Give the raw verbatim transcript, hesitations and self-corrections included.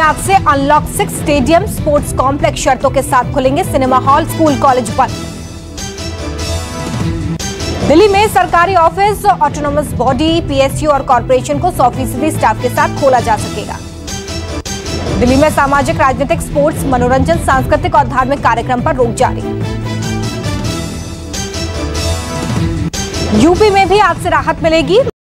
आज से unlock six stadium sports complex शर्तों के साथ खुलेंगे। सिनेमा हॉल, स्कूल, कॉलेज बंद। दिल्ली में सरकारी ऑफिस, ऑटोनोमस बॉडी, पीएसयू और कॉरपोरेशन को सौ फीसदी स्टाफ के साथ खोला जा सकेगा। दिल्ली में सामाजिक, राजनीतिक, स्पोर्ट्स, मनोरंजन, सांस्कृतिक और धार्मिक कार्यक्रम पर रोक जारी। यूपी में भी आज से राहत मिलेगी।